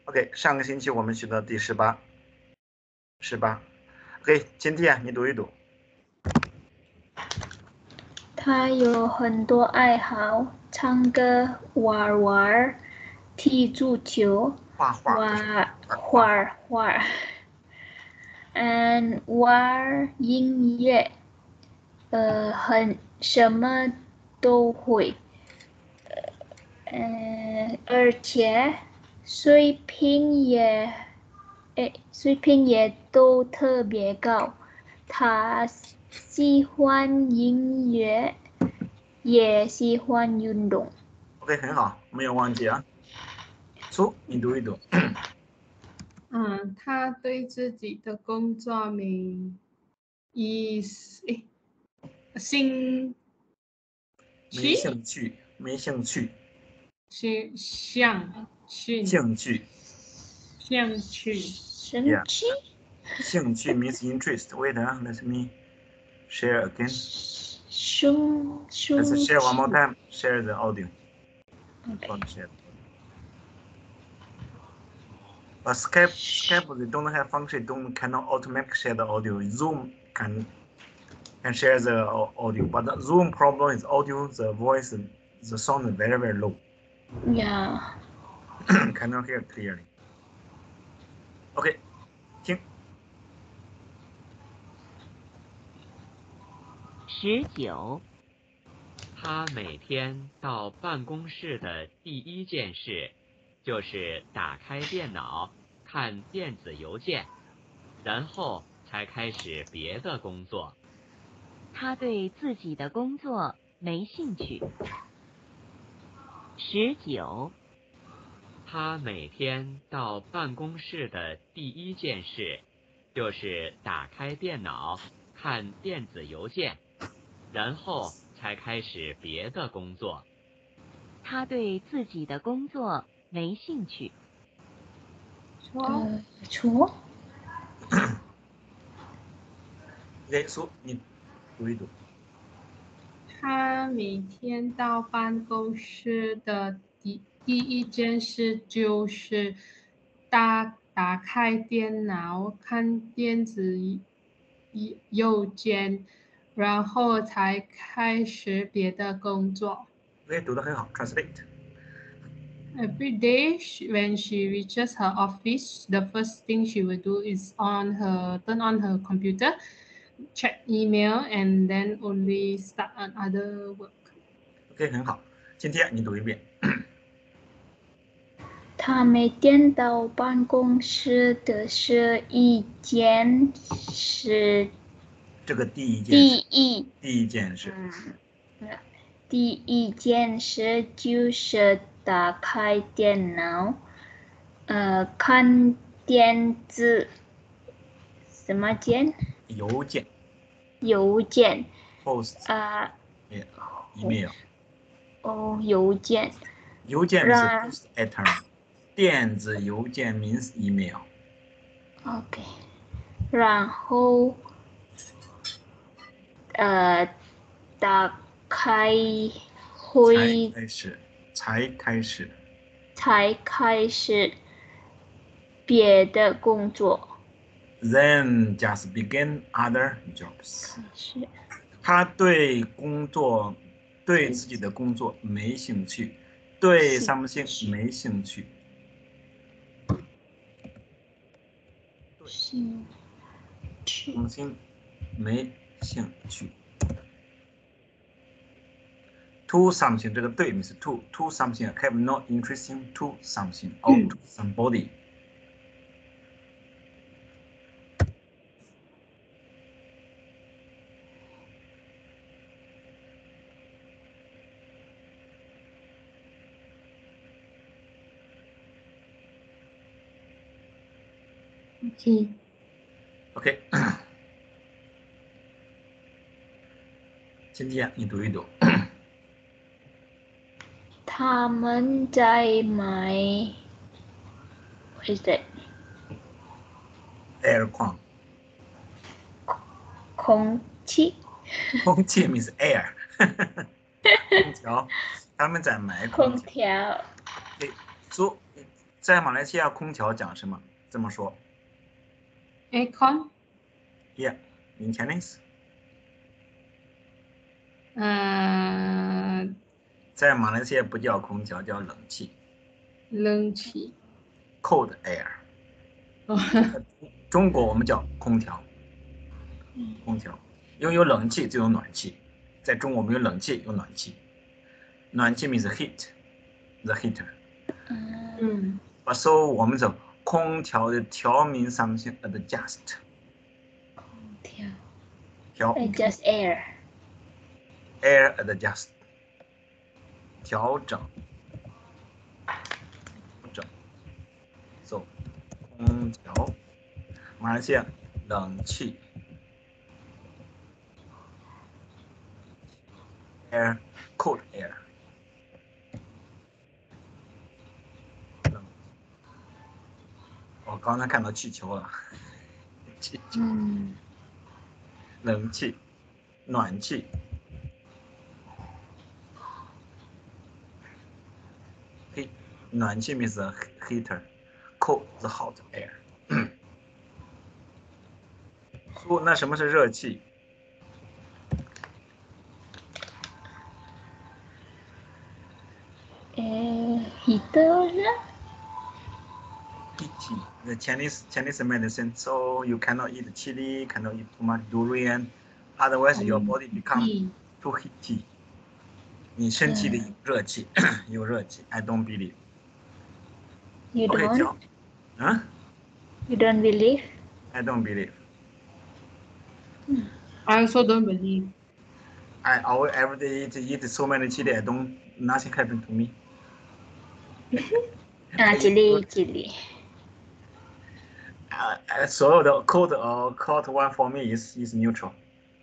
OK， 上个星期我们学到第18。OK， 今天你读一读。 他有很多爱好，唱歌、玩玩、踢足球、 画画， 玩音乐，什么都会，而且水平也都特别高。他喜欢音乐，也喜欢运动。 OK， 很好，没有忘记啊。书，你读一读。 他对自己的工作没兴趣。 兴趣 means interest. Wait, let me share again. Let's share one more time. Share the audio. Okay. But Skype they don't have function. Cannot automatically share the audio. Zoom can share the audio, but the Zoom problem is audio. The voice, the sound is very very low. Yeah. Cannot hear clearly. OK， 听。 19，他每天到办公室的第一件事就是打开电脑看电子邮件，然后才开始别的工作。 他对自己的工作没兴趣。19， 他每天到办公室的第一件事就是打开电脑看电子邮件，然后才开始别的工作。 他对自己的工作没兴趣。 错。 OK， 书你读一读。 他每天到办公室的第一件事就是打开电脑看电子邮件，然后才开始别的工作。 OK， 读得很好。Translate. Every day, when she reaches her office, the first thing she will do is turn on her computer, check email, and then only start on other work. OK， 很好。今天你读一遍。 他每天到办公室的是一件事。 这个第一件事。 第一件事就是打开电脑，看电子什么件？ 邮件。Post. Email. 邮件。 邮件 means post item. 电子邮件 means email. OK， 然后打开会才开始别的工作。 Then just begin other jobs. 他对自己的工作没兴趣，对 something 没兴趣。something 没兴趣。To something 这个对 means to something have no interest in to something or to somebody. OK， 今天你读一读。 他们在买 What is that? Air 矿。 空气 means air. 空调，他们在买空调。 空调。 Okay, so 在马来西亚空调讲什么？这么说 aircon， ？Yeah, in Chinese. 在马来西亚不叫空调，叫冷气。 冷气。 Cold air。中国我们叫空调。空调，因为有冷气就有暖气。在中国我们有冷气有暖气。暖气 means heat，the heater。所以我们说空调的调明上线 adjust。 adjust air。 air adjust。调整。So 空调，马来西亚冷气。air cold air。我刚才看到气球了。气球。冷气，暖气。暖气 means a heater, cold the hot air。那什么是热气 ？heater。 Heaty, the Chinese medicine. So you cannot eat chili, cannot eat too much durian, otherwise your body become too heaty. 你身体里有热气，有热气。I don't believe. You don't? You don't believe? I don't believe. I also don't believe. I always every day eat so many chili. Nothing happened to me. chili. 所有的 cold or hot one for me is neutral.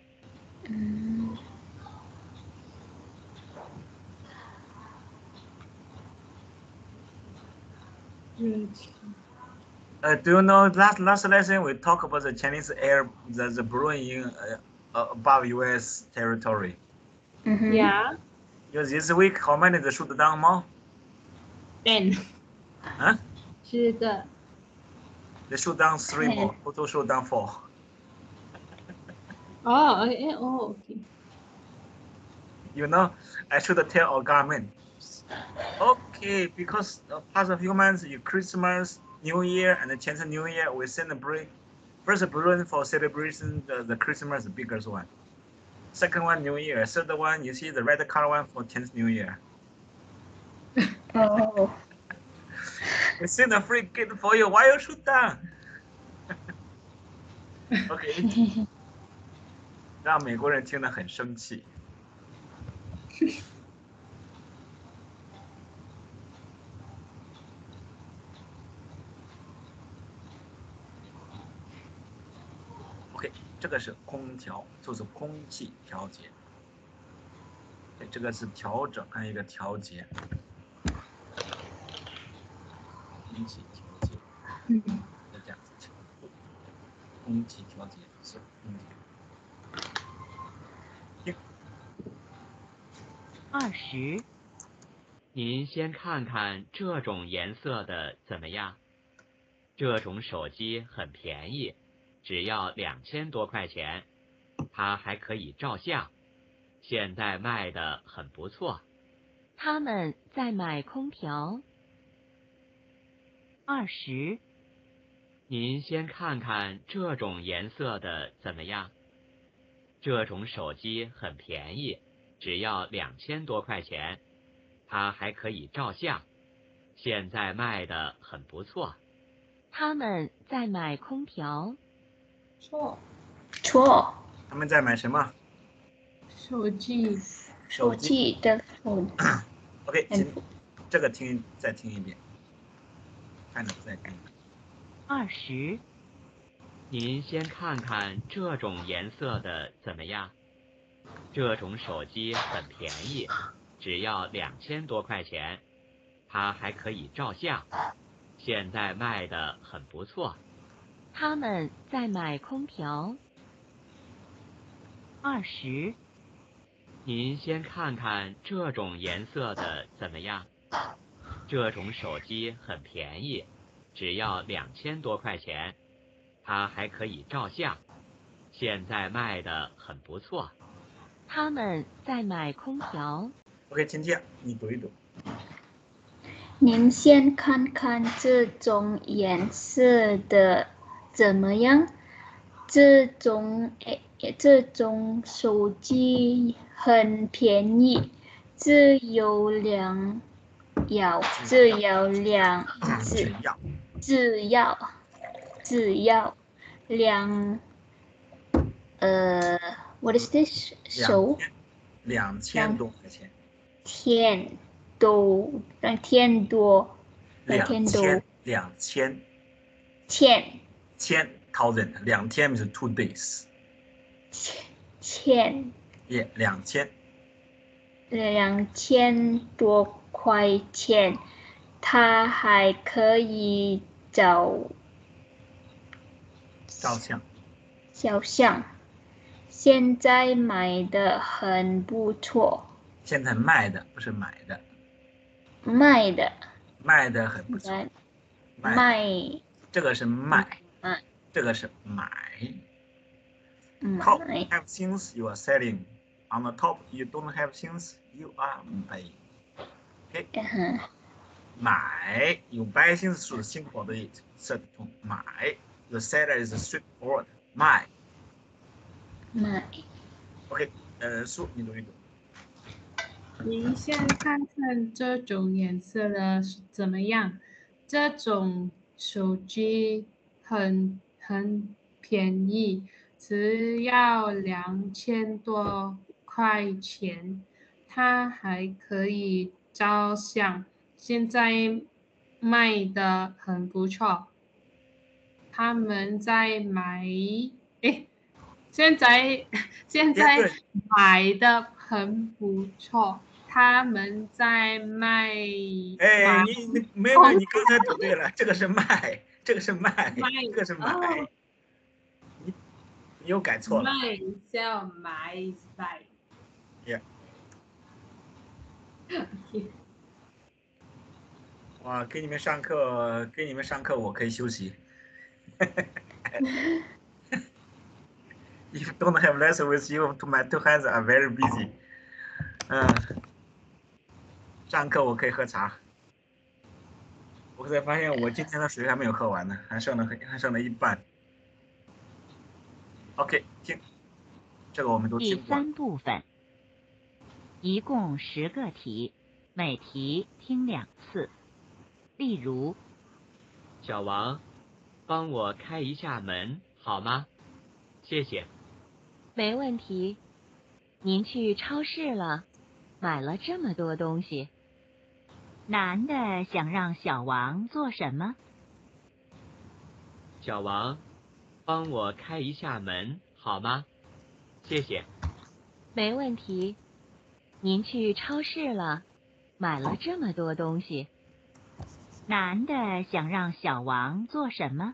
Do you know last lesson we talk about the Chinese air, the blowing above U.S. territory? Yeah. This week how many the shoot down more? 10. 是的。 They shoot down 3 more. Total shoot down 4. Okay. You know, I should tell our government. Okay, because part of humans, Christmas, New Year, and the Chinese New Year, we celebrate. First balloon for celebration, the Christmas, the biggest one. Second one, New Year. Third one, you see the red color one for Chinese New Year. Oh. We send a free gift for you. Why you shoot down? Okay. 让美国人听得很生气。OK， 这个是空调，就是空气调节。对，这个是调整，还有一个调节。空气调节。再这样子。空气调节是空调。 20，您先看看这种颜色的怎么样？这种手机很便宜，只要2000多块钱，它还可以照相，现在卖的很不错。 他们在买空调。20， 您先看看这种颜色的怎么样？这种手机很便宜，只要2000多块钱，它还可以照相，现在卖的很不错。 他们在买空调。 错。 他们在买什么？ 手机。 手机的phone。 OK， 这个再听一遍，看着再听。 20，您先看看这种颜色的怎么样？这种手机很便宜，只要2000多块钱，它还可以照相，现在卖的很不错。 他们在买空调。20， 您先看看这种颜色的怎么样？ 这种手机很便宜，只要2000多块钱，它还可以照相，现在卖的很不错。 他们在买空调。 OK， 今天你读一读。 您先看看这种颜色的怎么样？这种手机很便宜，只要两what is this 2000多块钱。 2000多 1000 2000 means 2 days。 2000 多块钱，他还可以照相。现在买的很不错。 现在卖的不是买的。 卖的很不错。这个是卖，这个是买。Top have things you are selling. On the top you don't have things you are buying. OK， 买 you buy things 是 simple 的意思，买 the seller is straightforward 卖。OK， 苏你读一读。 您先看看这种颜色的怎么样？这种手机很便宜，只要2000多块钱，它还可以照相，现在卖的很不错。他们在买，现在买的很不错。他们在卖。 你没有，你刚才读对了，这个是卖，这个是买。你又改错了。 卖叫买 Yeah。哇，给你们上课，我可以休息。If you don't have lesson with you, my two hands are very busy。上课我可以喝茶。我才发现我今天的水还没有喝完呢，还剩了一半。OK， 听，这个我们都听过。 第3部分，一共10个题，每题听2次。例如， 小王，帮我开一下门好吗？谢谢。 没问题。您去超市了，买了这么多东西。男的想让小王做什么？ 小王，帮我开一下门好吗？谢谢。 没问题。您去超市了，买了这么多东西。男的想让小王做什么？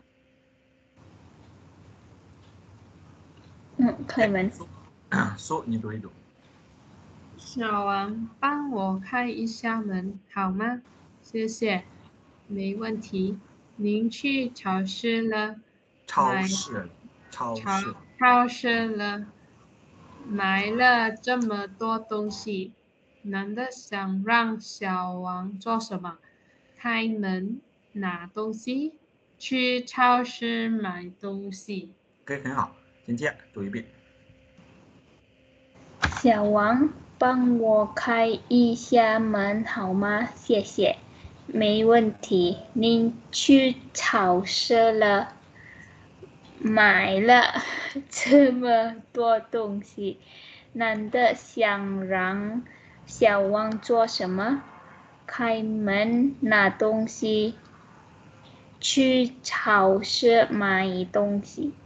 开门。 苏，你读一读。 小王，帮我开一下门好吗？谢谢。没问题。您去超市了，买了这么多东西。男的想让小王做什么？开门，拿东西，去超市买东西。 OK， 很好。今天读一遍。 小王，帮我开一下门好吗？谢谢。没问题。您去超市了，买了这么多东西。男的想让小王做什么？开门，拿东西，去超市买东西。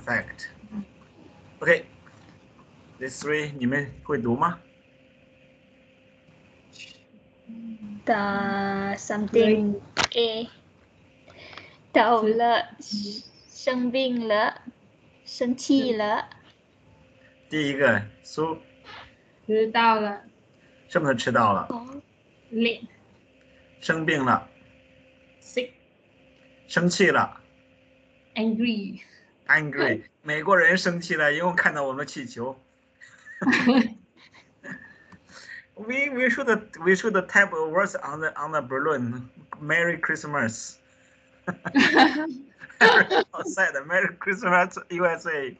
Perfect。OK，These three 你们会读吗 ？Something A， 到了，生病了，生气了。 第一个苏。 迟到了。 什么时候迟到了？ 生病了， sick, 生气了 angry, ，angry。美国人生气了，因为看到我们气球。we should type words on the balloon. Merry Christmas. Outside, Merry Christmas USA.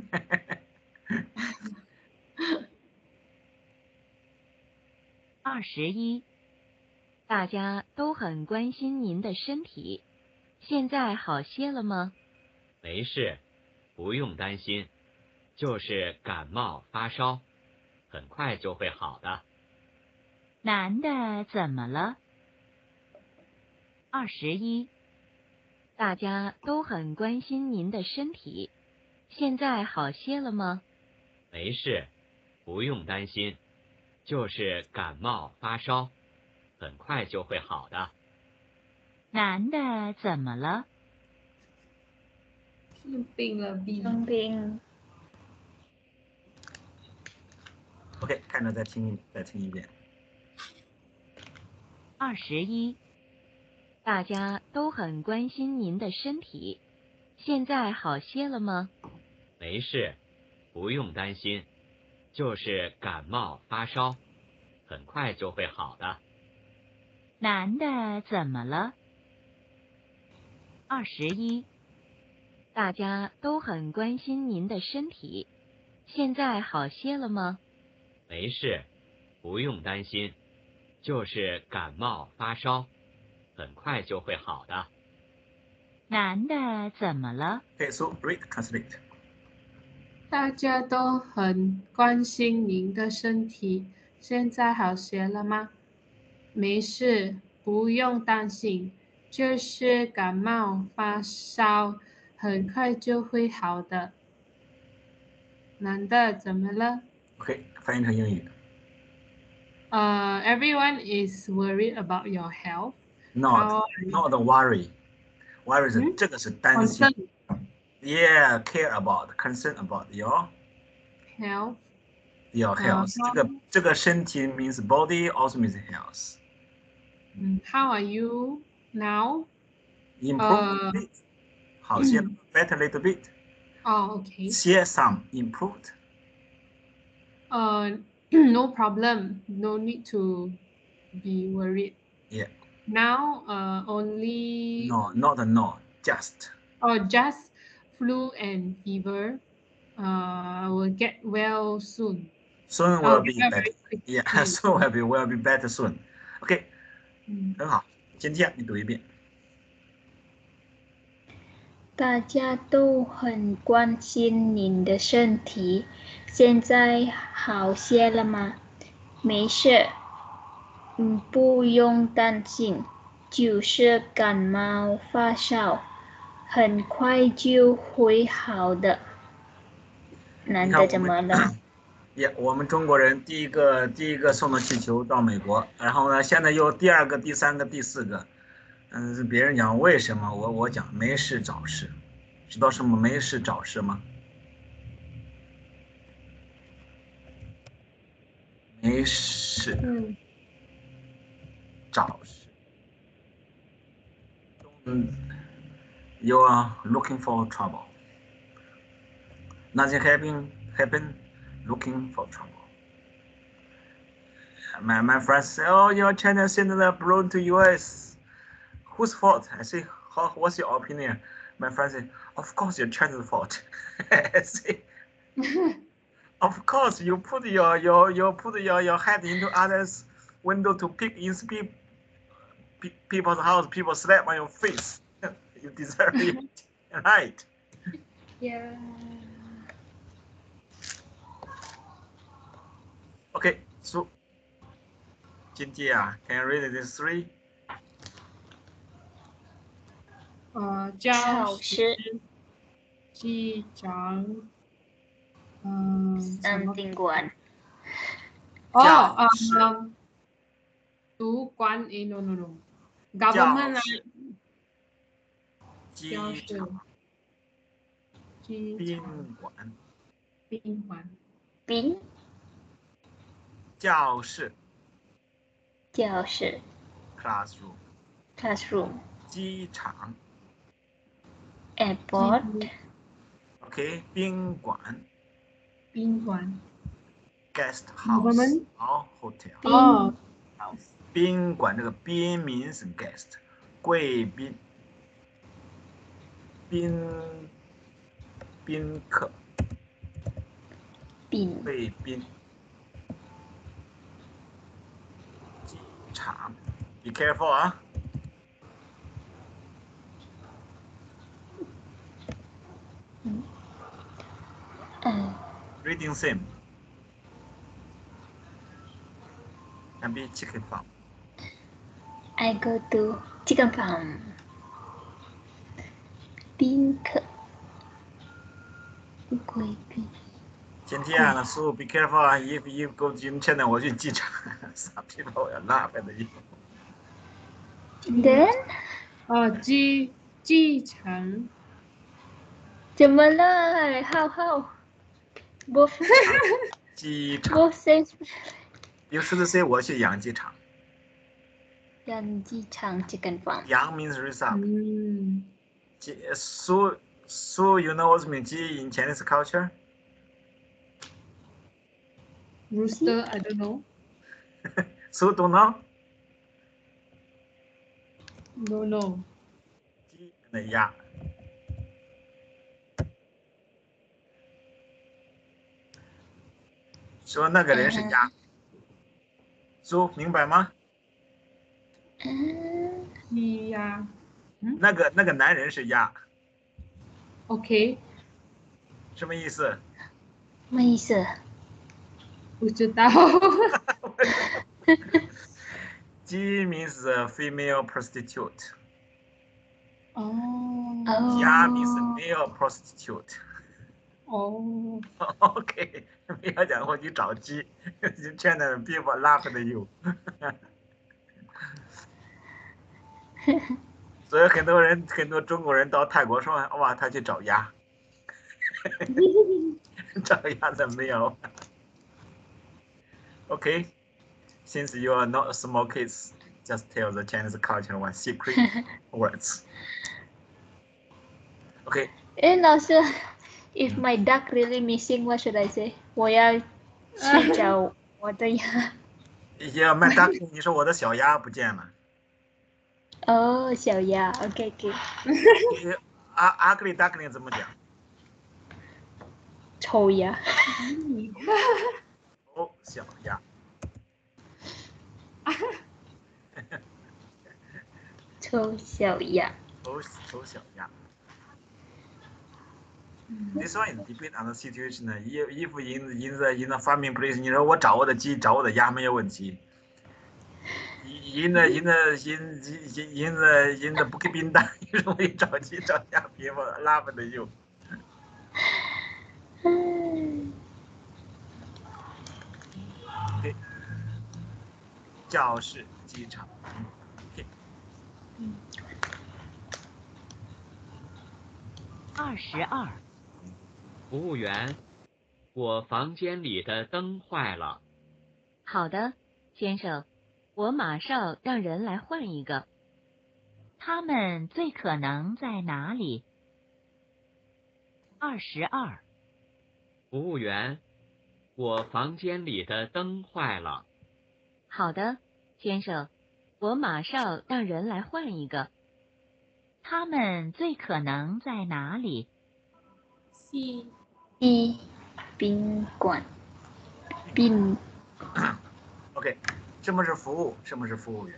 21，大家都很关心您的身体，现在好些了吗？ 没事，不用担心，就是感冒发烧，很快就会好的。 男的怎么了？21，大家都很关心您的身体，现在好些了吗？ 没事，不用担心，就是感冒发烧，很快就会好的。 男的怎么了生病了生病。 OK， 看着再听一遍。 ？21，大家都很关心您的身体，现在好些了吗？ 没事，不用担心，就是感冒发烧，很快就会好的。 男的怎么了？21，大家都很关心您的身体，现在好些了吗？ 没事，不用担心，就是感冒发烧，很快就会好的。 男的怎么了 Okay, so read, translate. 大家都很关心您的身体，现在好些了吗？没事，不用担心，就是感冒发烧，很快就会好的。男的怎么了 OK， 翻译成英语。 Everyone is worried about your health. Not worry. Worry 是这个是担心。 Concern Yeah, care about, concern about your health. health. 这个身体 means body, also means health. How are you now? Improve a bit. 好些 better little bit. Okay. 些 some improved. No problem. No need to be worried. Yeah. Now, only No, just. Just flu and fever. Will get well soon. Soon will be Very better. quickly. Yeah, soon will be better soon. OK， 很好。今天你读一遍。 大家都很关心您的身体，现在好些了吗？没事，不用担心，就是感冒发烧，很快就会好的。男的怎么了？ 我们中国人第一个送的气球到美国，然后呢，现在又第二个、第三个、第四个。别人讲为什么，我讲没事找事，知道什么没事找事吗？没事找事。You are looking for trouble. Nothing happen, looking for trouble. My friends say, oh, your China sent the balloon to US. Whose fault? I say, what's your opinion? My friend say, of course your China's fault. I say, of course you put your head into others' window to peek in people's house. People slap on your face. You deserve it, right? Yeah. Okay, so 今天啊 can you read this three? 教师、机长，什么？ 宾馆。 主管no. Government 机场、宾馆、教室、 classroom. classroom, 机场 airport, OK 宾馆宾馆 guest 我们 house 好 hotel 哦， 宾馆这个宾 means guest 贵宾宾客 bin, 贵宾机场 Be careful 啊 Reading same can be chicken farm I go to chicken farm. 宾客，贵宾， 前天啊，so be careful 啊 if you go gym 现在我去机场 some people will laugh at you then 机场怎么了 ？How? Both 机场 both says 有时候 say 我去养鸡场养鸡场 chicken farm. 羊 means raise up 嗯 so you know what means 鸡 in Chinese culture rooster I don't know so don't know no 鸡的鸭说那个人是鸭so 明白吗鸡呀那个男人是鸭 OK 什么意思什么意思？ 不知道鸡 means female prostitute 哦鸭 means male prostitute 哦 OK 不要讲我去找鸡 China people laugh at you 所以很多中国人到泰国说哇他去找鸭找鸭的没有 OK since you are not small kids just tell the Chinese culture one secret words OK 老师 if my duck really missing, what should I say? 我要去找我的鸭。 Yeah, my duck 你说我的小鸭不见了哦，小鸭 OK. ugly duckling 怎么讲丑鸭。 哦小鸭丑小鸭。 丑小鸭 This one is depend on the situation. If in the farming place, 你说我找我的鸡，找我的鸭没有问题。in the Bukit Bintang，你说我一找鸡找鸭，people laugh at you。OK， 教室、机场。OK。 22，服务员，我房间里的灯坏了。 好的，先生，我马上让人来换一个。他们最可能在哪里？22， 服务员，我房间里的灯坏了。 好的，先生，我马上让人来换一个。他们最可能在哪里一宾馆。宾 OK， 什么是服务？什么是服务员？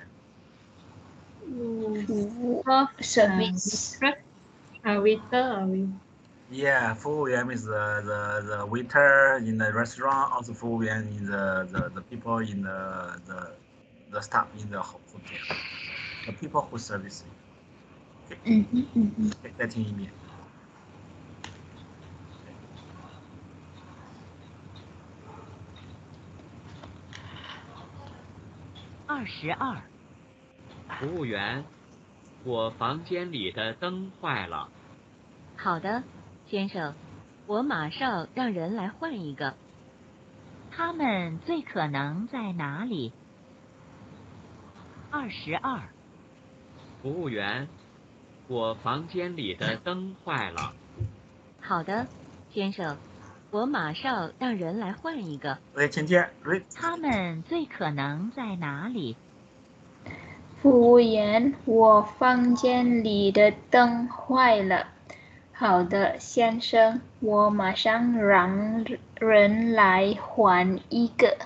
服务 service waiter Yeah, 服务员 means the waiter in the restaurant, also 服务员 in the people in the staff in the hotel, the people who service you. OK， 再听一遍。 22，服务员，我房间里的灯坏了。 好的，先生，我马上让人来换一个。他们最可能在哪里 22， 服务员，我房间里的灯坏了。 好的，先生，我马上让人来换一个。 OK，请接 read。 他们最可能在哪里？ 服务员，我房间里的灯坏了。好的，先生，我马上让人来换一个。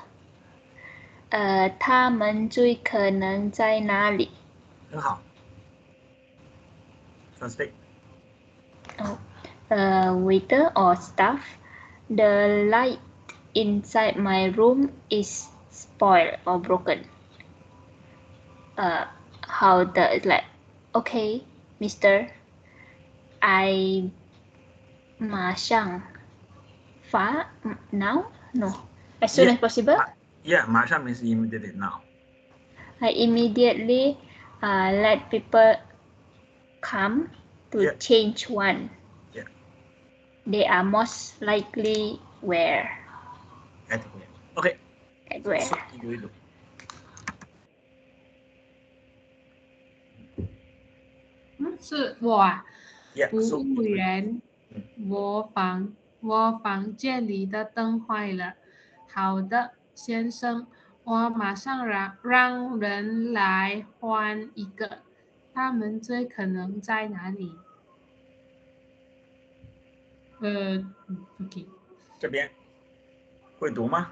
他们最可能在哪里？ 很好。Translate。 Waiter or staff, the light inside my room is spoiled or broken. How the like? Okay, Mister. I 马上 now? No. As soon Yeah. as possible. Yeah, 马上 means immediately now. I immediately let people come to Yeah. change one. Yeah. They are most likely where? At where? OK。 At where? 你读一读。 是我啊。 Yeah， 服务员，我房间里的灯坏了。好的，先生，我马上让人来换一个。他们最可能在哪里？OK。 这边会读吗？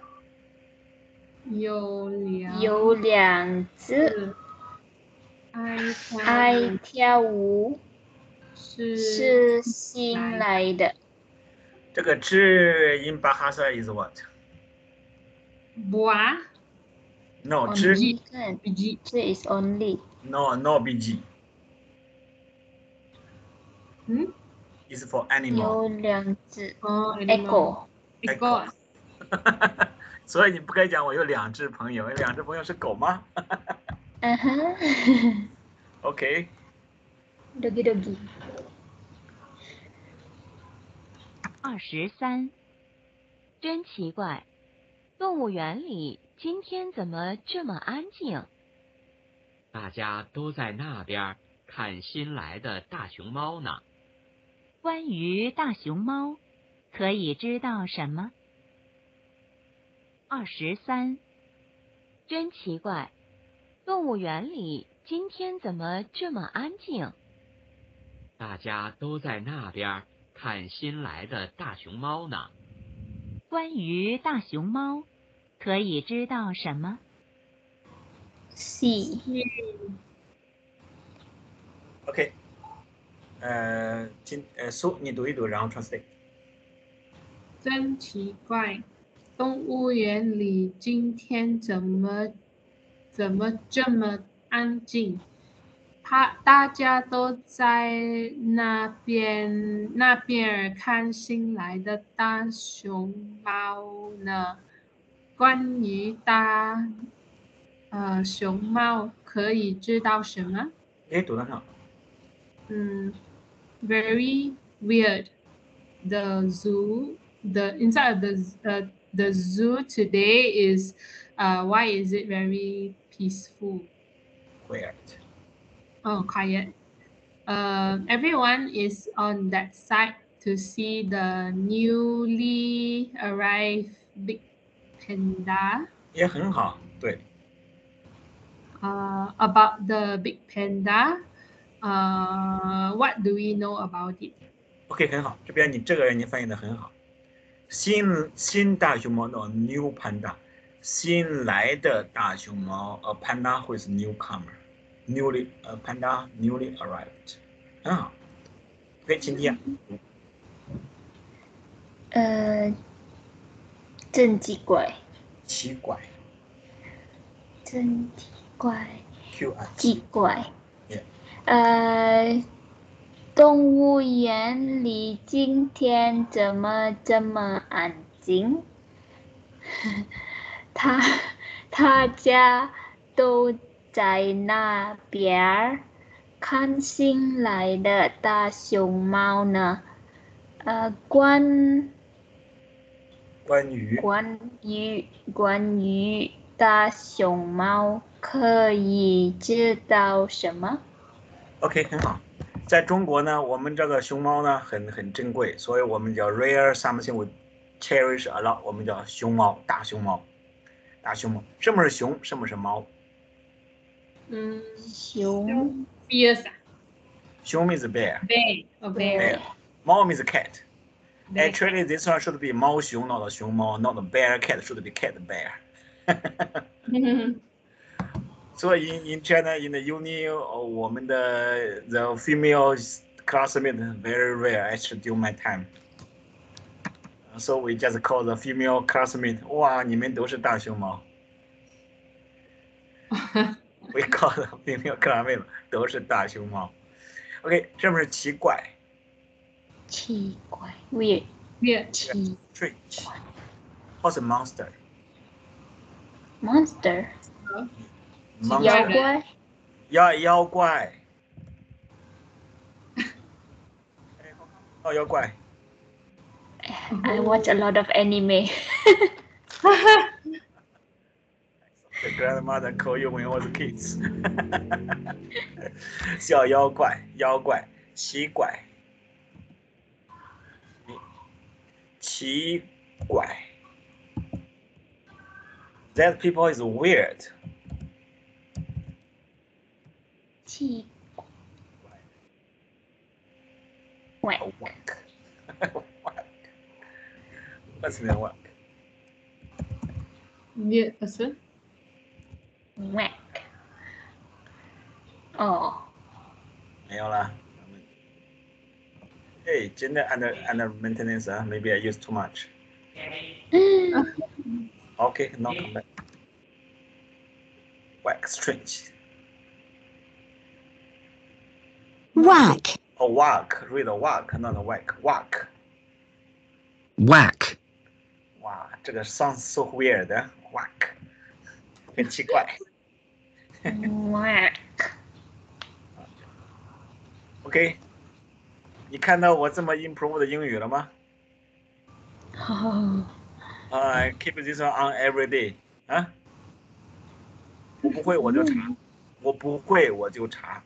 有两只。爱跳舞是新来的。 这个只 in Bahasa is what? Boa? No, 只 is only. No BG. 嗯 is for animal. 有两只。 Echo。 所以你不该讲我有两只朋友，两只朋友是狗吗？OK。 Dogi。 23，真奇怪，动物园里今天怎么这么安静？ 大家都在那边看新来的大熊猫呢。 关于大熊猫，可以知道什么？23，真奇怪，动物园里今天怎么这么安静？ 大家都在那边看新来的大熊猫呢。 关于大熊猫，可以知道什么 ？C。 OK。苏你读一读，然后 translate。 真奇怪，动物园里今天怎么这么安静？大家都在那边看新来的大熊猫呢。关于熊猫可以知道什么？ 读得很好。 Very weird. The inside of the zoo today is why is it very peaceful? Quiet. Oh, quiet. Everyone is on that side to see the newly arrived big panda. 也很好，对。 About the big panda, what do we know about it? OK， 很好，这边你这个人你翻译的很好。新大熊猫的 new panda， 新来的大熊猫panda 会是 newcomer， panda newly arrived， 很好。OK， 请听。 真奇怪。 奇怪。 真奇怪。 奇怪。动物园里今天怎么这么安静？大家都在那边看新来的大熊猫呢。关于大熊猫可以知道什么？ OK， 很好。在中国呢，我们这个熊猫呢很珍贵，所以我们叫 rare something we cherish a lot， 我们叫熊猫，大熊猫，大熊猫。什么是熊？什么是猫？ 熊 fierce 啊熊 means bear， bear， 猫 means cat。 bear. Actually, this one should be 猫熊 not 熊猫 not bear cat should be cat bear. So in China, in the uni, 我们的 the female classmate very rare actually during my time. So we just call the female classmate. 哇，你们都是大熊猫。We call the female classmate 都是大熊猫。OK， 什么是奇怪？ 奇怪 weird Weird. 奇 Strange. What's a monster? monster 妖 Monster. 怪妖怪。哦，妖怪。 I watch a lot of anime. The grandmother call you when you was kids. 小妖怪，妖怪，奇怪，奇怪。That people is weird. 奇怪 Whack. What's the whack? Weird person. whack 哦没有了。Hey, gender under maintenance. Maybe I use too much. Okay, no come back. Whack, strange. Whack. Oh, whack. Read a whack, not a whack. Whack. Whack. 哇，这个 sounds so weird. Whack. 很奇怪。 whack OK， 你看到我这么 improve 的英语了吗？ keep this one on every day 啊。我不会我就查，我不会我就查，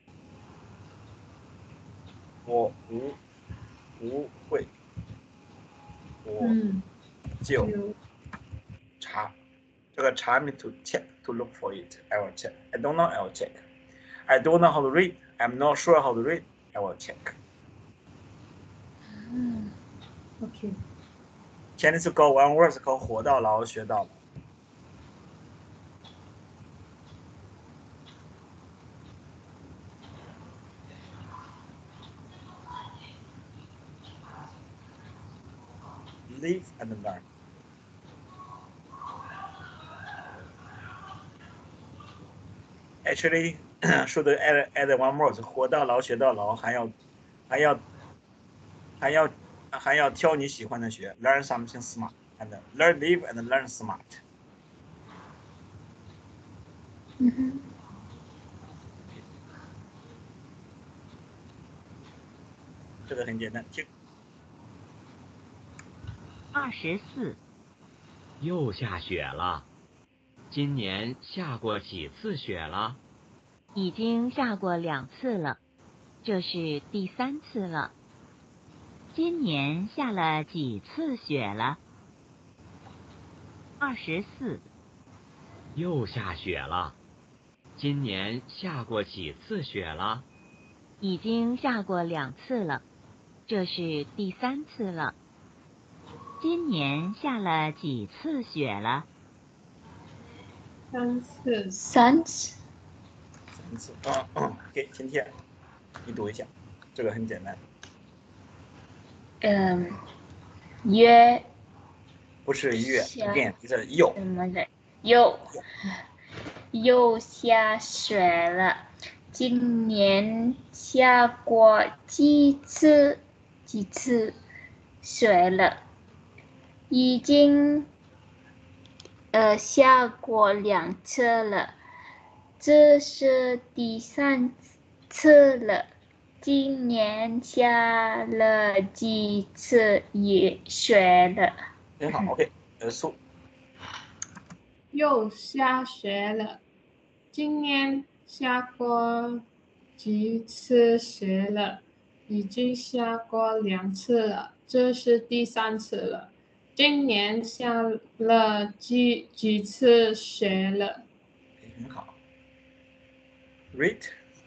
我不会我就查。这个查 mean to check to look for it. I will check. I don't know. I will check. I don't know how to read. I'm not sure how to read. I will check. OK， 前次考 one word 考活到老学到老。Live and learn. Actually, should add one more. 活到老学到老，还要挑你喜欢的学。Learn something smart and live and learn smart. 这个很简单，听。 24， 又下雪了。今年下过几次雪了？ 已经下过2次了，这是第3次了。今年下了几次雪了？24， 又下雪了。今年下过几次雪了？ 已经下过2次了，这是第3次了。今年下了几次雪了 3次 Suns 3次。OK， 今天你读一下，这个很简单。 约不是月下 ，again， 是又。 什么的又下雪了。今年下过几次雪了？已经下过2次了，这是第3次了。今年下了几次雪了？ 很好，OK，苏。 又下雪了。 今年下过几次雪了？已经下过2次了，这是第3次了。今年下了几次雪了？ 很好。Read.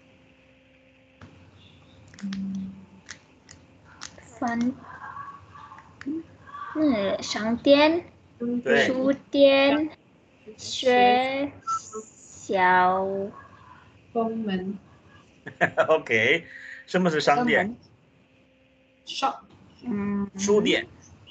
商店、 对书店、学校、 公门 OK， 什么是商店？ shop 书店。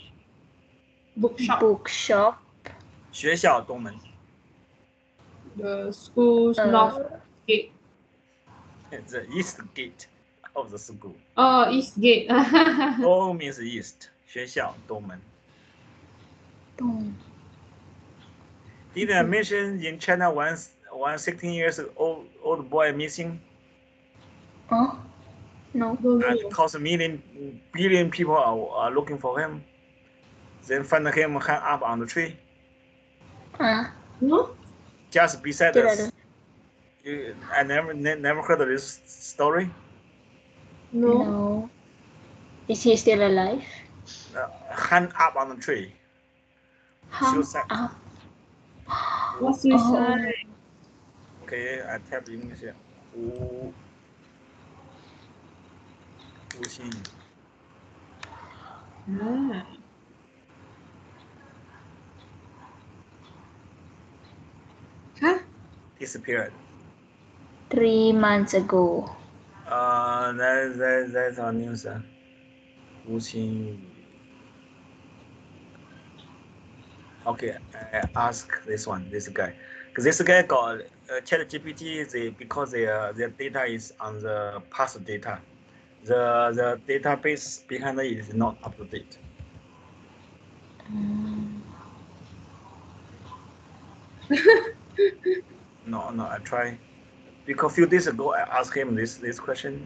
bookshop。 学校东门。 The school's north gate. The east gate of the school. Oh, east gate. 东 means east. 学校东门。Did I mention in China one 16 years old boy missing? No. And cause billion people are looking for him. Then find him hung up on the tree. No? Just beside us. I never heard of this story. No. Is he still alive? Hung up on the tree. Suicide. What's suicide? Okay, I type English here. 无心。 Huh? Disappeared. 3 months ago. That's on news. 无心。Okay, I ask this guy. Because this guy got ChatGPT because their data is on the past data. The database behind it is not up to date. No, I try. Because a few days ago I asked him this question.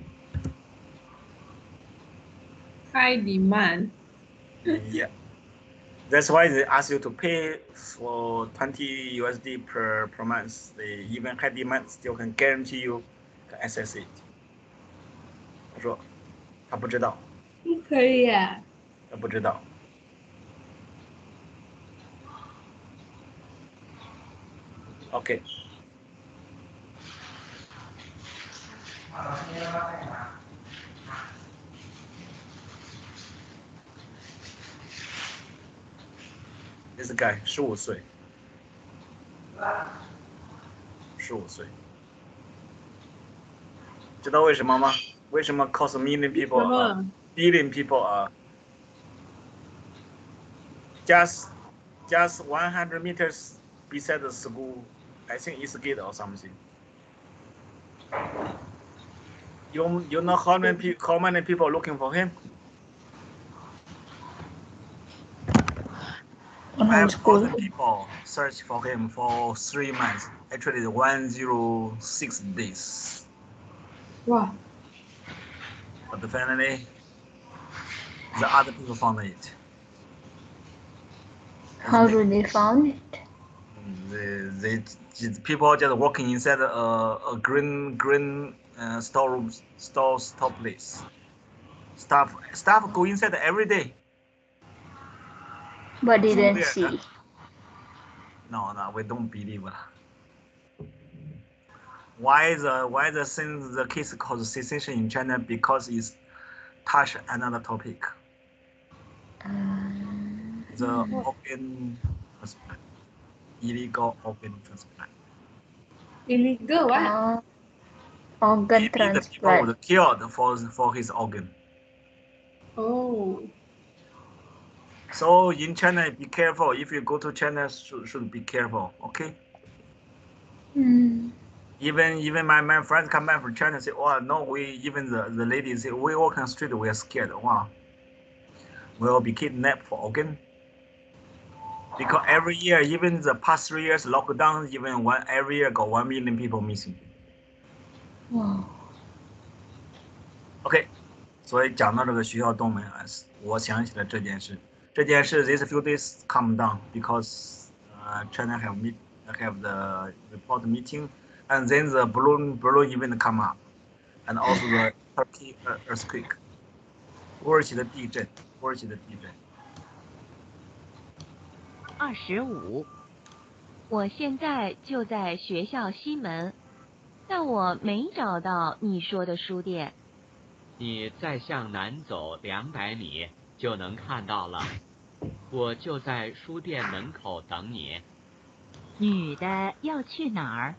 High demand. Yeah. That's why they ask you to pay for 20 USD per month. They even high demand still can guarantee you can access it. 他说他不知道。 不可以啊。 他不知道。OK。This guy 15岁。15岁。知道为什么吗？为什么 cause million people、billion people are just 100 meters beside the school? I think it's gate or something. You know how many people are looking for him? 5,000 people search for him for 3 months. Actually, 106 days. Wow. But finally, the other people found it. How do they found it? The people just walking inside a green store place. Staff go inside every day. But didn't see. No, we don't believe. Why the case caused sensation in China? Because it's touched another topic. The organ transplant, illegal organ transplant. Illegal what? Organ transplant. The people were killed for his organ. Oh. So in China, be careful. If you go to China, should be careful. Okay. Even my friends come back from China say, "Oh no, even the ladies say we walk on the street, we are scared. Wow, we'll be kidnapped for organ." Because every year, even the past 3 years lockdown, every year got 1 million people missing. Wow. OK， 所以讲到这个学校东门啊，我想起了这件事。These few days calm down because China have the report meeting. and then the balloon event come up, and also the Turkey earthquake. 土耳其的地震。 25，我现在就在学校西门，但我没找到你说的书店。 你再向南走200米就能看到了，我就在书店门口等你。 女的要去哪儿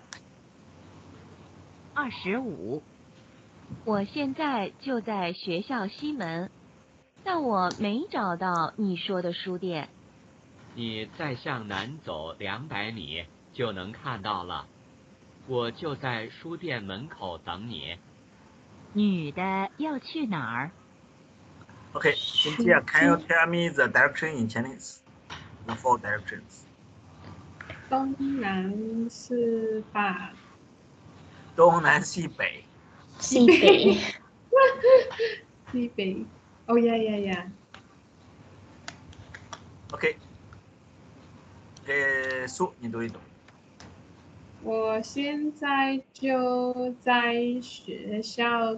？25，我现在就在学校西门，但我没找到你说的书店。 你再向南走200米就能看到了，我就在书店门口等你。 女的要去哪儿？ Okay, Cynthia, can you tell me the direction in Chinese? The 4 directions. 东南是吧？ 东南西北。 西北。 西北。Oh yeah yeah yeah. OK， 苏，你读一读。 我现在就在学校，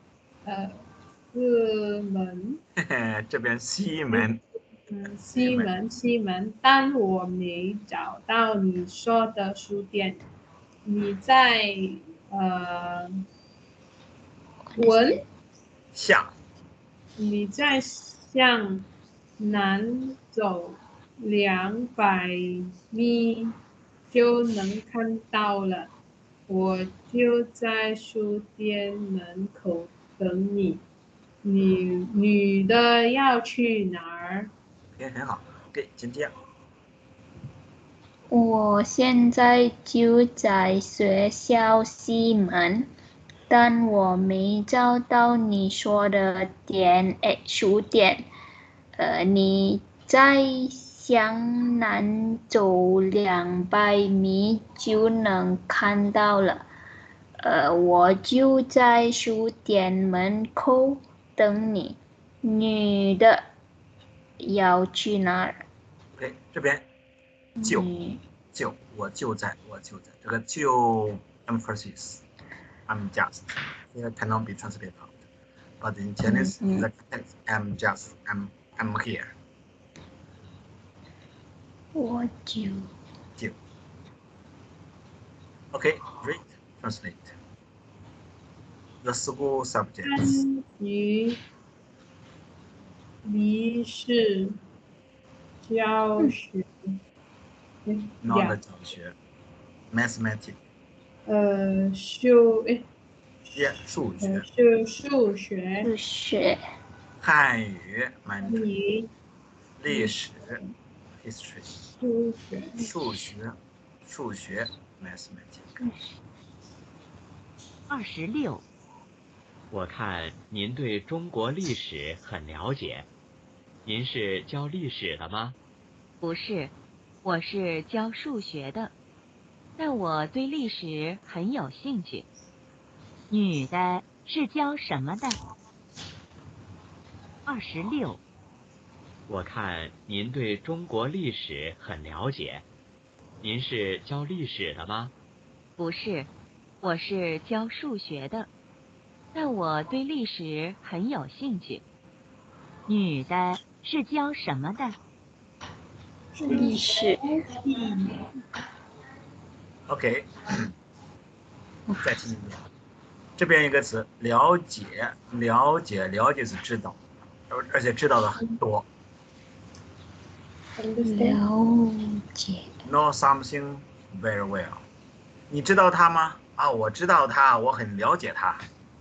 四门。 这边西门。 西门，但我没找到你说的书店。你在你在向南走200米就能看到了，我就在书店门口等你。女的要去哪儿？ 很好。OK， 今天。 我现在就在学校西门，但我没找到你说的书店。你再向南走200米就能看到了。我就在书店门口等你。女的要去哪儿？ OK， 这边我就在，这个就 emphasis，I'm just， here cannot be translated out, but in Chinese the text I'm just, I'm here。 我就。 OK, read, translate. The school subjects. 历史教学。 not the 教学。Mathematics. 数学。汉语 Mandarin. 历史 History. 数学 Mathematics。 26， 我看您对中国历史很了解，您是教历史的吗？ 不是，我是教数学的，但我对历史很有兴趣。女的是教什么的？26， 我看您对中国历史很了解，您是教历史的吗？ 不是，我是教数学的，但我对历史很有兴趣。女的是教什么的？ 历史。 OK， 再听一遍。这边一个词，了解是知道，而且知道的很多。 了解。 Know something very well。你知道他吗？啊，我知道他，我很了解他。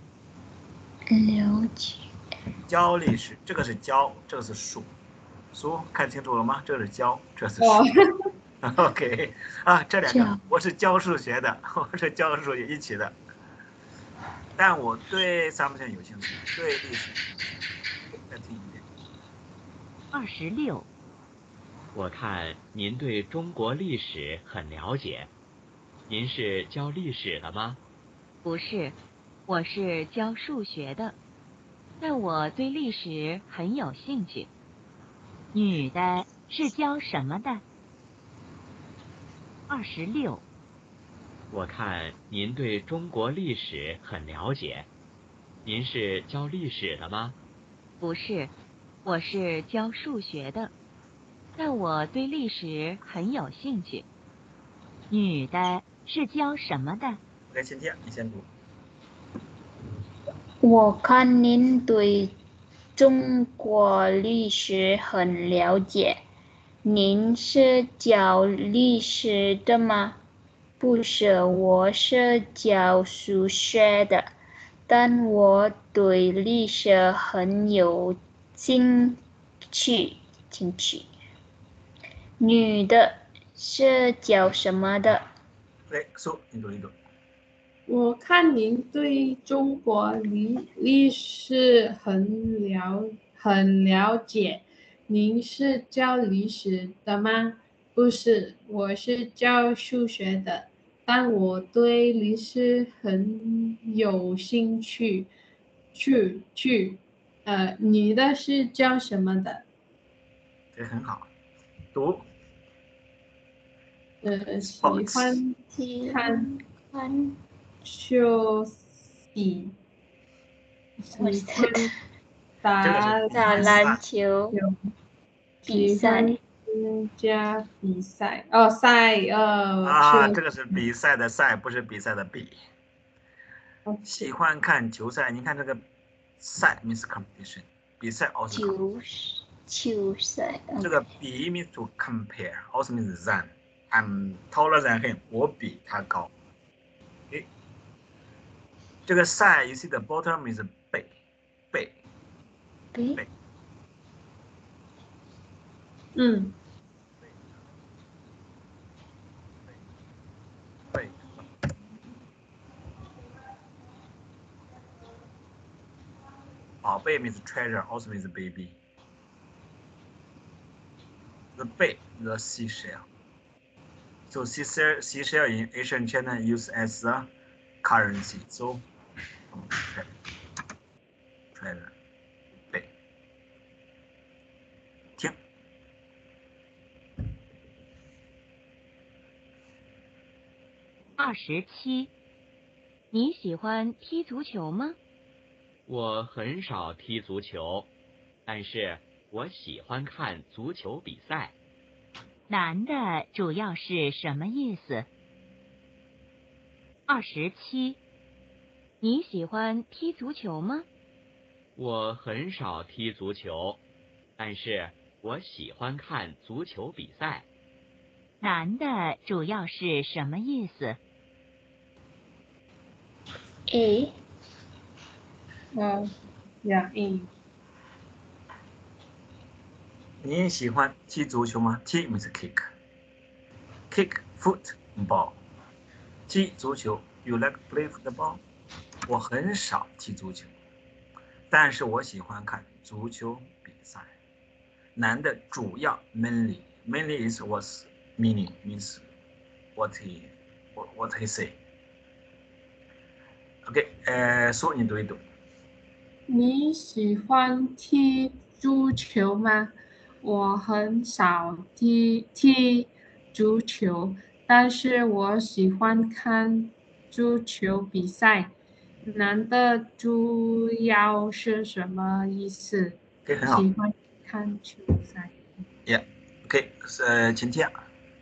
了解。 教历史，这个是教，这个是数。书看清楚了吗？这是教，这是数。OK， 啊，这两个我是教数学的，我是教数学一起的。但我对 something 有兴趣，对历史。再听一遍。 26， 我看您对中国历史很了解，您是教历史的吗？ 不是，我是教数学的，但我对历史很有兴趣。女的是教什么的？26， 我看您对中国历史很了解，您是教历史的吗？ 不是，我是教数学的，但我对历史很有兴趣。女的是教什么的？ 来，今天你先读。 我看您对中国历史很了解，您是教历史的吗？不是，我是教数学的，但我对历史很有兴趣。女的是教什么的？ 来，说你读一读。 我看您对中国历史很了解，您是教历史的吗？不是，我是教数学的，但我对历史很有兴趣。你的是教什么的？ 这很好。读。 喜欢看球比。喜欢打篮球比喜欢赛。 参加比赛。 这个是比赛的赛，不是比赛的比。喜欢看球赛，你看这个赛 means competition， 比赛 also competition。 球赛。 这个比 means to compare， also means than。I'm taller than him， 我比他高。这个赛 you see the bottom is 背。宝贝 means treasure, also means baby. The 贝 the seashell. So seashell in Asian China used as a currency. So treasure 贝。听。 27，你喜欢踢足球吗？ 我很少踢足球，但是我喜欢看足球比赛。 男的主要是什么意思？27，你喜欢踢足球吗？ 我很少踢足球，但是我喜欢看足球比赛。 男的主要是什么意思 ？A。 你喜欢踢足球吗？踢 means kick football。踢足球 you like play football？ 我很少踢足球，但是我喜欢看足球比赛。男的主要 mainly is what's meaning means what he say。 OK， 说你读一读。 你喜欢踢足球吗？我很少踢足球，但是我喜欢看足球比赛。男的主要是什么意思？ 很好。 喜欢看球赛。 OK， 请听。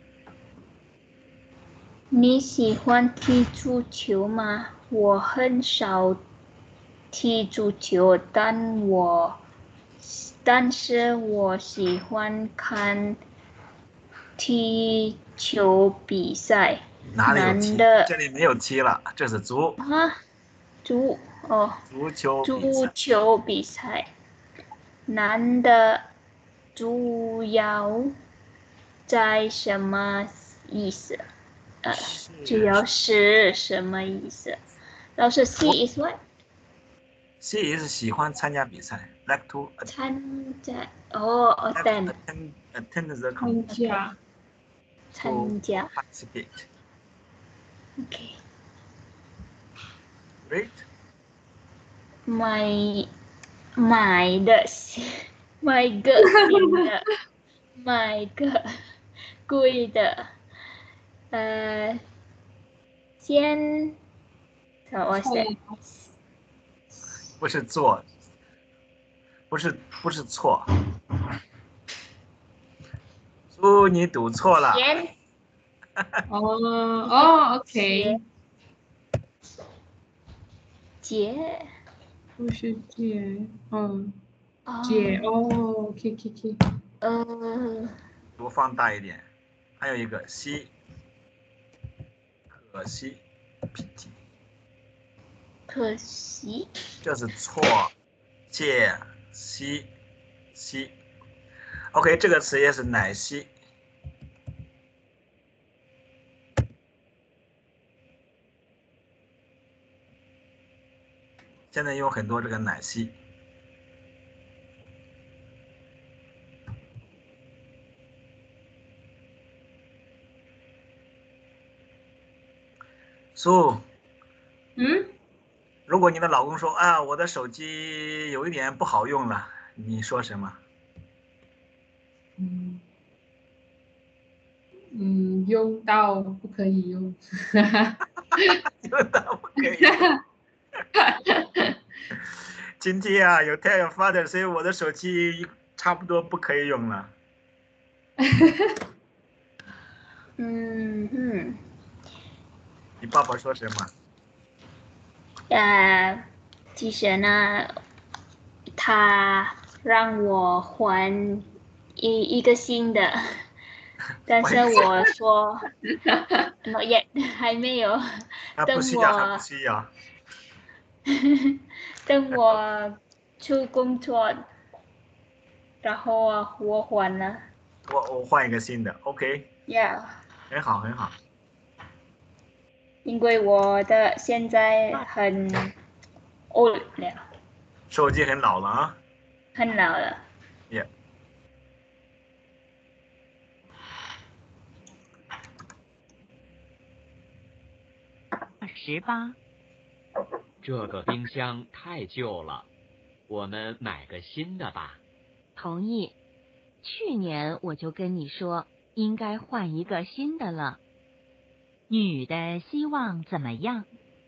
你喜欢踢足球吗？我很少踢足球，但是我喜欢看踢球比赛。 哪里有踢？ 男的这里没有踢了，这是足球比赛。男的主要在什么意思？主要是什么意思？老师 C is what？ C is 喜欢参加比赛 ，like to 参加attend the competition。 参加 participate。 OK。 Great。 买个贵的先 So what's that? 不是做，不是错。猪，你读错了。 先 OK， 姐不是姐， 哦姐OK， 多放大一点。还有一个惜，可惜 ，PT， 可惜这是错，借惜。OK， 这个词也是奶昔。现在有很多这个奶昔。苏，如果你的老公说啊，我的手机有一点不好用了，你说什么？ 用到不可以用。 用到不可以用。今天啊，有 tell your father， 所以我的手机差不多不可以用了。你爸爸说什么？ 其实呢，他让我还一个新的，但是我说 not yet 还没有。 他不需要，他不需要。 等我去工作，然后我还了。 我换一个新的 ，OK。Yeah。很好，很好。 因为我的现在很 old 了。 手机很老了啊。 很老了。 Yeah。 28。 这个冰箱太旧了，我们买个新的吧。 同意。去年我就跟你说，应该换一个新的了。女的希望怎么样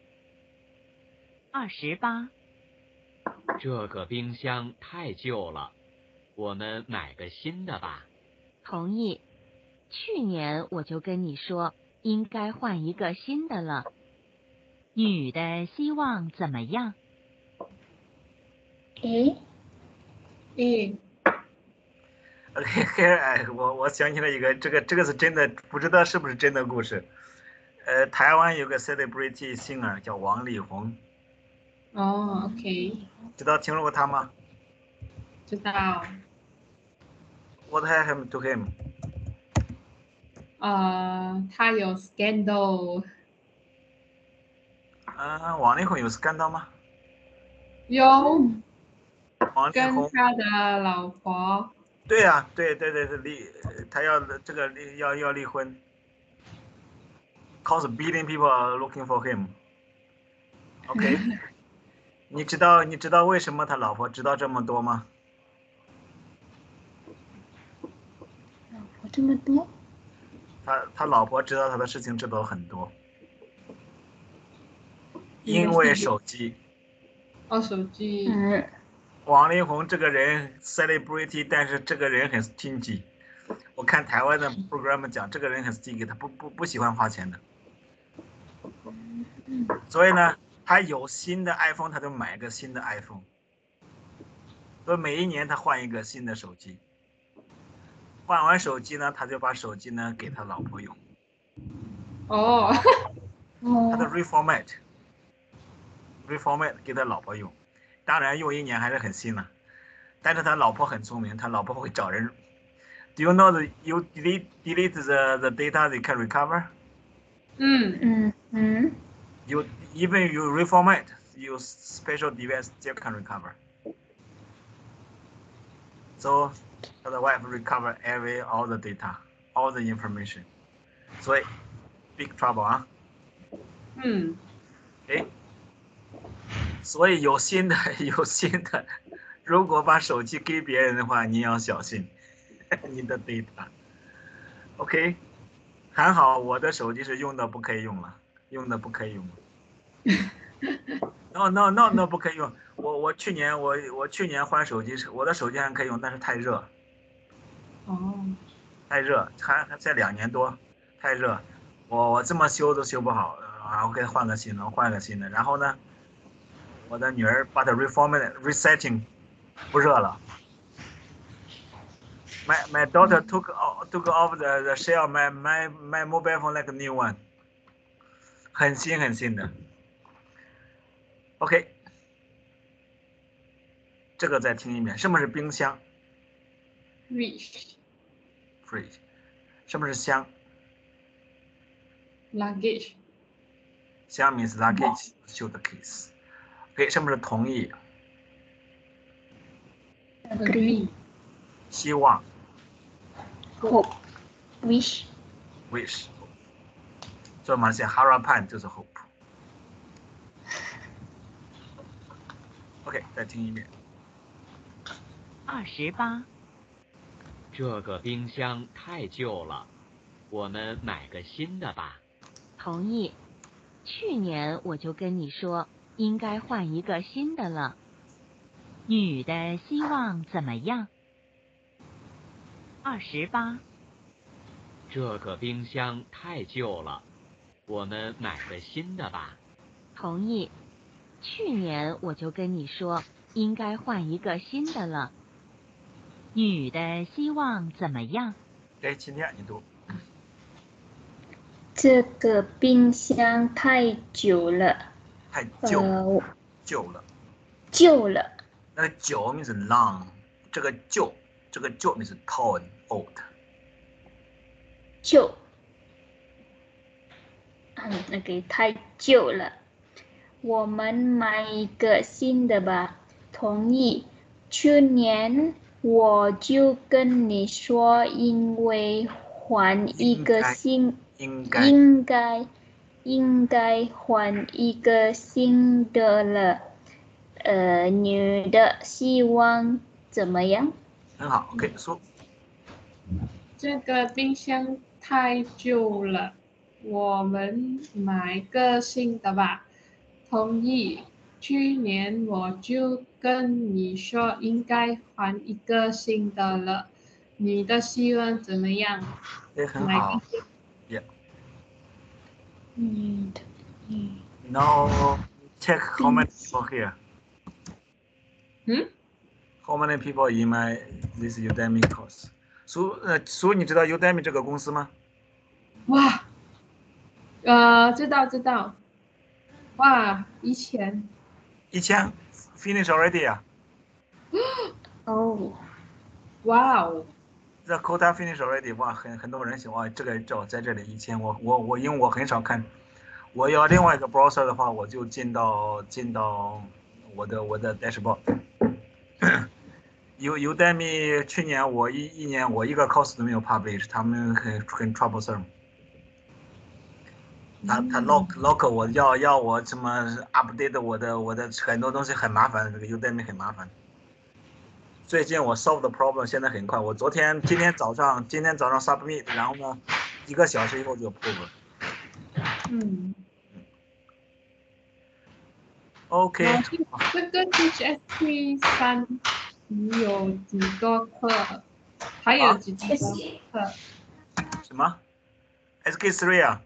？28。 这个冰箱太旧了，我们买个新的吧。 同意。去年我就跟你说，应该换一个新的了。女的希望怎么样 ？OK，我想起了一个，这个是真的，不知道是不是真的故事。台湾有个 celebrity singer 叫王力宏。 OK。 知道听说过他吗？ 知道。 What happened to him？ 他有 scandal。 王力宏有 scandal 吗？ 有。 王力宏跟他的老婆。 对呀，对，他要这个要离婚。Cause billion people are looking for him。OK。你知道为什么他老婆知道这么多吗？ 老婆这么多？ 他老婆知道他的事情知道很多。因为手机。 手机。 王力宏这个人 celebrity， 但是这个人很stingy。我看台湾的 program 讲，这个人很 stingy， 他不喜欢花钱的。所以呢，他有新的 iPhone， 他就买一个新的 iPhone。所以每一年他换一个新的手机。换完手机呢，他就把手机呢给他老婆用。他的 reformat 给他老婆用。当然用一年还是很新了。但是他老婆很聪明，他老婆会找人。Do you know that you delete the data they can recover? You even you reformat, you special device still can recover. So the wife recover all the data, all the information. 所以 big trouble 啊。所以有新的，如果把手机给别人的话，你要小心你的 data。OK， 还好我的手机是用到不可以用了。 用的不可以用。No， 不可以用。我去年换手机，我的手机还可以用，但是太热。 哦， 太热，还在2年多，太热，我这么修都修不好，我给换个新的，换个新的。然后呢，我的女儿把它 resetting 不热了。My daughter took off the shell my mobile phone like a new one， 很新的。OK， 这个再听一遍，什么是冰箱 fridge ？Fridge， 什么是箱 luggage 箱 means luggage suitcase。OK， 什么是同意 agree 希望 hope wish wish， 所以马来西亚 harapan 就是 hope。OK， 再听一遍。 28， 这个冰箱太旧了，我们买个新的吧。 同意。去年我就跟你说，应该换一个新的了。女的希望怎么样？28， 这个冰箱太旧了，我们买个新的吧。 同意。去年我就跟你说，应该换一个新的了。女的希望怎么样？ 给今天你读。 这个冰箱太久了， 太旧了。 旧了。 那个久 means long， 这个旧 means tall old。 旧。OK， 太旧了。我们买一个新的吧。同意。去年我就跟你说，因为换一个新，应该换一个新的了。女的希望怎么样？ 很好 ，OK， 说。 这个冰箱太旧了，我们买个新的吧。同意。去年我就跟你说应该换一个新的了，你的希望怎么样？ 也很好。Yeah。Now check how many people here. How many people in this Udemy course? 苏，你知道 Udemy 这个公司吗？ 哇，知道。哇，1000 finish already 啊。 哦， 哇哦。 The quota finish already， 哇，很多人喜欢这个在这里1000，我因为我很少看，我要另外一个 browser 的话，我就进到我的 dashboard。Udemy 去年我一年我一个 course 都没有 publish， 他们很 troublesome。他 lock 我要我什么 update 我的很多东西很麻烦，这个 Udemy 很麻烦。最近我 solve 的 problem 现在很快，我今天早上 submit， 然后呢1个小时以后就 approve 了。OK。 这个 HSK 3你有几多课？还有几多课？ 什么 ？SK3 啊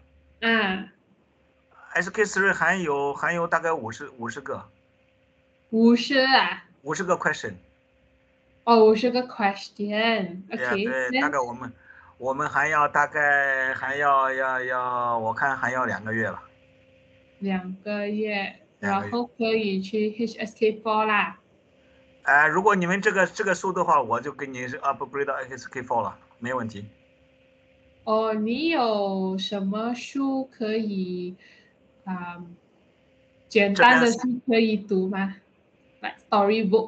？SK3 还有大概50个。 50啊 ？50个 question。 哦，50个 question。OK。 对，大概我们大概还要我看还要2个月吧。 2个月，然后可以去 HSK4 啦。 如果你们这个书的话，我就给你upgrade 到 HSK4 了，没问题。 哦，你有什么书可以简单的书可以读吗？Like storybook。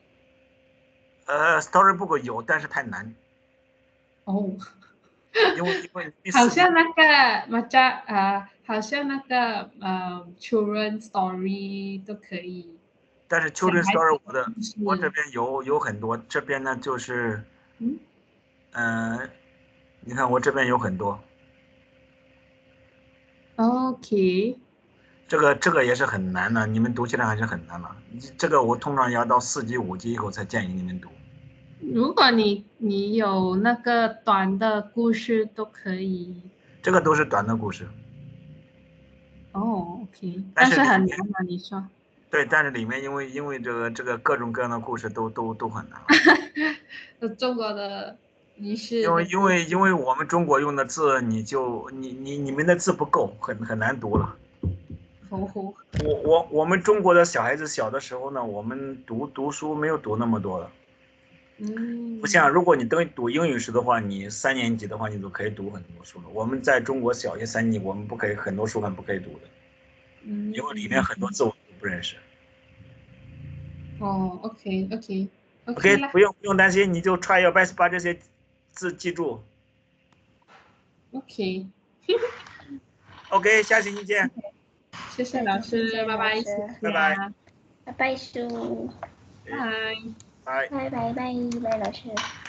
storybook 有，但是太难。 哦。 因为好像那个好像那个children story 都可以。 但是 children story 我这边有很多，这边呢就是你看我这边有很多。 OK， 这个也是很难的，你们读起来还是很难的。这个我通常要到4级、5级以后才建议你们读。 如果你有那个短的故事都可以。 这个都是短的故事。 哦，OK， 但是但是很里面难吗？你说？ 对，但是里面因为这个各种各样的故事都很难。 中国的仪式因为的因为因为我们中国用的字，你们的字不够，很难读了。 吼吼。 我们中国的小孩子小的时候呢，我们读书没有读那么多的。不像如果你读英语时的话，你3年级的话，你就可以读很多书了。我们在中国小学3年级，我们不可以很多书很不可以读的，因为里面很多字我们都不认识。 哦，OK OK， 啦不用担心，你就 try your best 把这些字记住。 ，OK， OK， 下星期见。 谢谢老师，拜拜，谢谢啊， 拜拜叔， 拜。 拜。 拜拜拜拜老师。